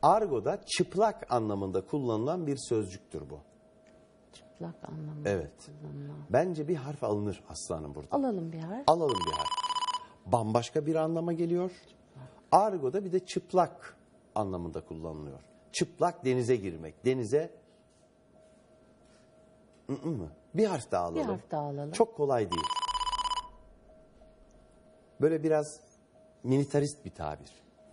Argo'da çıplak anlamında kullanılan bir sözcüktür bu. Çıplak anlamında Evet. kullanılan. Bence bir harf alınır aslanım burada. Alalım bir harf. Alalım bir harf. Bambaşka bir anlama geliyor. Argo'da bir de çıplak anlamında kullanılıyor. Çıplak denize girmek. Denize mı? Bir harf daha alalım. Bir harf daha alalım. Çok kolay değil. Böyle biraz militarist bir tabir.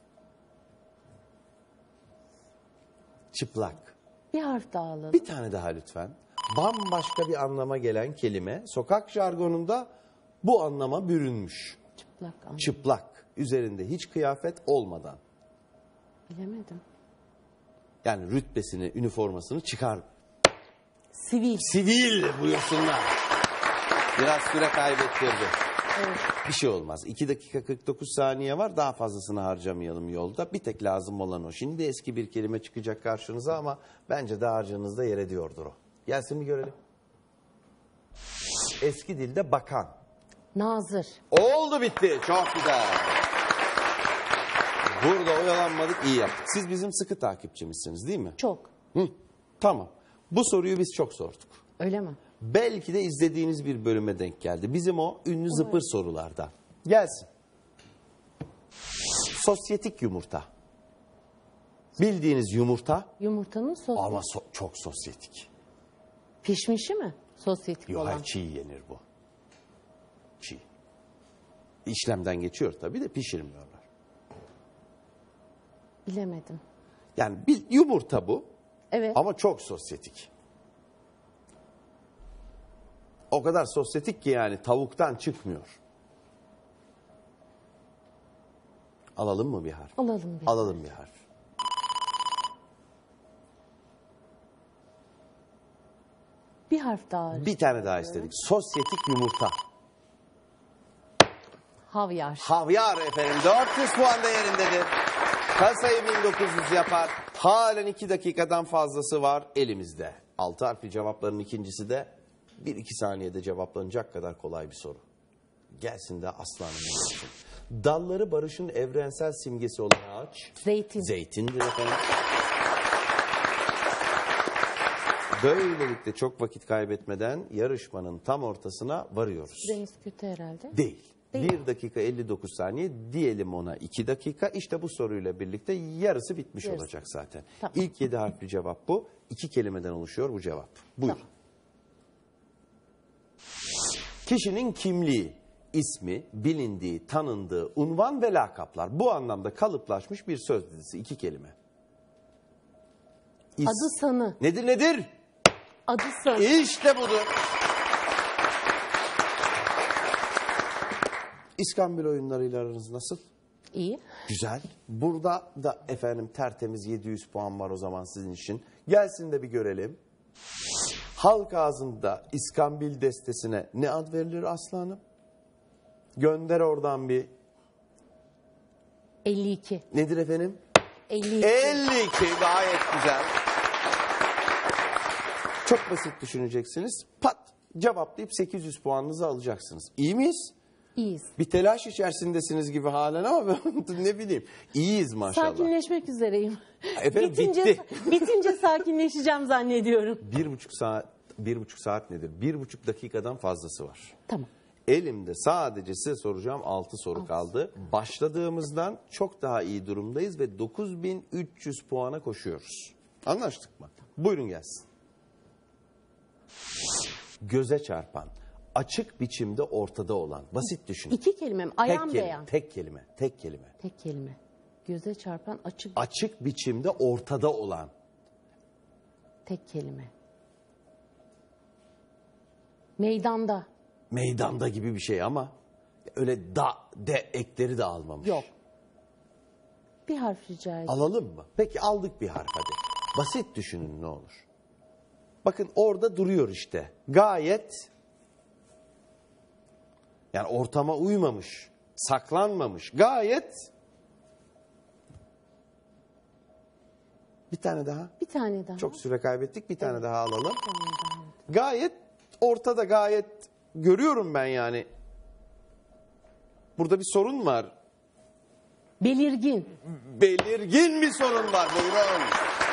Çıplak. Bir harf daha alalım. Bir tane daha lütfen. Bambaşka bir anlama gelen kelime sokak jargonunda bu anlama bürünmüş. Çıplak anlamında. Çıplak. Üzerinde hiç kıyafet olmadan. Bilemedim. Yani rütbesini, üniformasını çıkar. Sivil. Sivil buyursunlar. Biraz süre kaybettirdi. Evet. Bir şey olmaz. 2 dakika 49 saniye var. Daha fazlasını harcamayalım yolda. Bir tek lazım olan o. Şimdi eski bir kelime çıkacak karşınıza ama bence dağarcığınızda yer ediyordur o. Gelsin bir görelim. Eski dilde bakan. Nazır. Oldu bitti. Çok güzel. Burada oyalanmadık, iyi yaptık. Siz bizim sıkı takipçimizsiniz değil mi? Çok. Hı, tamam. Bu soruyu biz çok sorduk. Öyle mi? Belki de izlediğiniz bir bölüme denk geldi. Bizim o ünlü zıpır sorularda. Gelsin. Sosyetik yumurta. Bildiğiniz yumurta Yumurtanın sosu. ama çok sosyetik. Pişmişi mi? Sosyetik Yok, olan. hayır, çiğ yenir bu. Çiğ. İşlemden geçiyor tabii de pişirmiyorlar. Bilemedim. Yani bir yumurta bu Evet. ama çok sosyetik. O kadar sosyetik ki yani tavuktan çıkmıyor. Alalım mı bir harf? Alalım bir. Alalım bir harf. Bir harf daha. Bir tane daha istedik. Sosyetik yumurta. Havyar. Havyar efendim. 400 puan da yerindedir. Kasayı 1900 yapar. Halen 2 dakikadan fazlası var elimizde. 6 harfli cevapların ikincisi de 1-2 saniyede cevaplanacak kadar kolay bir soru. Gelsin de aslanım olsun. Dalları barışın evrensel simgesi olan ağaç. Zeytin. Zeytindir efendim. Böylelikle çok vakit kaybetmeden yarışmanın tam ortasına varıyoruz. Deniz kötü herhalde. Değil. Değil. 1 dakika 59 saniye, diyelim ona 2 dakika. İşte bu soruyla birlikte yarısı bitmiş Yarısı. olacak zaten. Tamam. İlk 7 harfli cevap bu. 2 kelimeden oluşuyor bu cevap. Buyur. Tamam. Kişinin kimliği, ismi, bilindiği, tanındığı, unvan ve lakaplar. Bu anlamda kalıplaşmış bir söz dizisi. 2 kelime. Adı sanı. Nedir? Adı sanı. İşte budur. İskambil oyunlarıyla aranız nasıl? İyi. Güzel. Burada da efendim tertemiz 700 puan var o zaman sizin için. Gelsin de bir görelim. Halk ağzında İskambil destesine ne ad verilir aslanım? Gönder oradan bir. 52. Nedir efendim? 52. 52, gayet güzel. Çok basit düşüneceksiniz. Pat cevaplayıp 800 puanınızı alacaksınız. İyi miyiz? İyiyiz. Bir telaş içerisindesiniz gibi halen ama ben ne bileyim. İyiyiz maşallah. Sakinleşmek üzereyim. Efendim bitti. Bitince sakinleşeceğim zannediyorum. 1,5 saat nedir? 1,5 dakikadan fazlası var. Tamam. Elimde sadece size soracağım 6 soru kaldı. Başladığımızdan çok daha iyi durumdayız ve 9300 puana koşuyoruz. Anlaştık mı? Buyurun gelsin. Göze çarpan, açık biçimde ortada olan, basit düşünün. 2 kelimem. Ayağım beyan. Tek kelime. Tek kelime. Göze çarpan açık. Açık biçimde ortada olan. Tek kelime. Meydanda. Meydanda gibi bir şey ama öyle de ekleri de almamış. Yok. Bir harf rica edeyim. Alalım mı? Peki aldık bir harf hadi. Basit düşünün ne olur. Bakın orada duruyor işte. Gayet yani ortama uymamış, saklanmamış. Gayet bir tane daha. Bir tane daha. Çok süre kaybettik. Bir tane daha alalım. Gayet ortada, gayet görüyorum ben yani. Burada bir sorun var. Belirgin. Belirgin bir sorun var. Buyurun.